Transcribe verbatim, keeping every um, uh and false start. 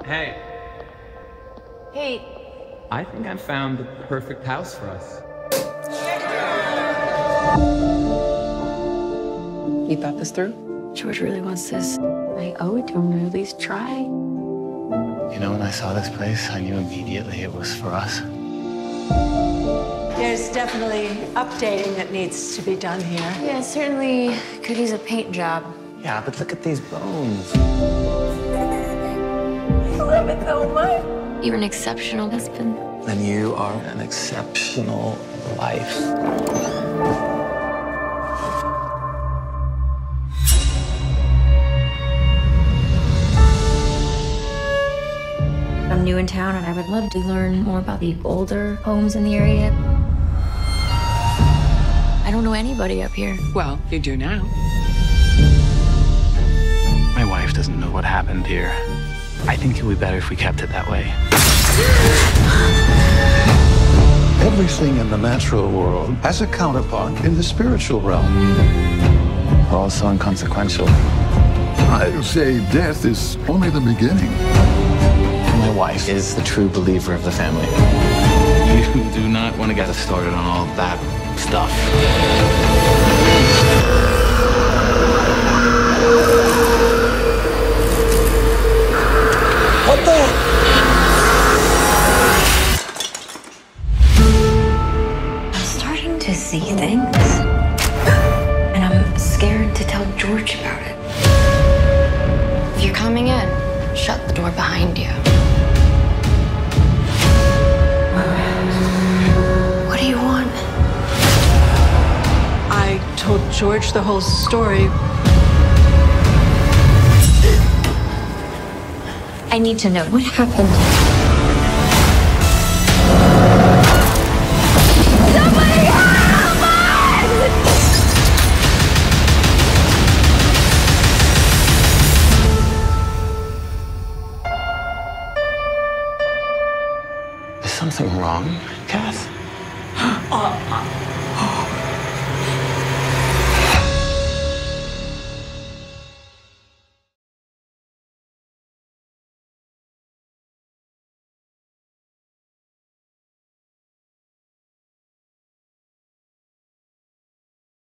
Hey. Hey. I think I found the perfect house for us. You thought this through? George really wants this. I owe it to him to at least try. You know, when I saw this place, I knew immediately it was for us. There's definitely updating that needs to be done here. Yeah, certainly could use a paint job. Yeah, but look at these bones. I love it so much. You're an exceptional husband. And you are an exceptional wife. I'm new in town and I would love to learn more about the older homes in the area. I don't know anybody up here. Well, you do now. My wife doesn't know what happened here. I think it would be better if we kept it that way. Everything in the natural world has a counterpart in the spiritual realm. We're all so inconsequential. I say death is only the beginning. My wife is the true believer of the family. You do not want to get us started on all that stuff. What the? I'm starting to see things. And I'm scared to tell George about it. If you're coming in, shut the door behind you. What do you want? I told George the whole story. I need to know what happened. Somebody help us! Is something wrong, Kath? Uh, uh.